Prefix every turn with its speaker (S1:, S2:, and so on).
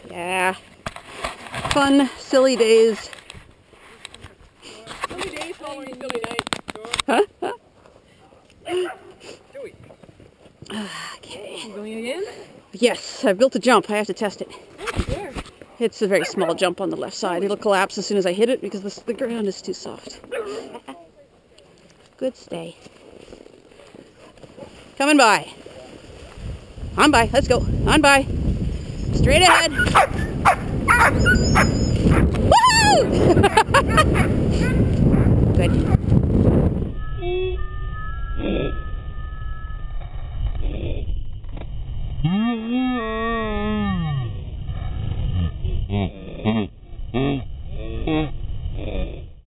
S1: Yeah. Fun, silly days.
S2: Silly days following silly night.
S1: Huh?
S2: Joey.
S1: Okay.
S2: You going again?
S1: Yes, I built a jump. I have to test it.
S2: Where?
S1: It's a very small jump on the left side. It'll collapse as soon as I hit it because the ground is too soft. Good stay. Coming by. On by. Let's go. On by. Straight ahead. Woo! Good.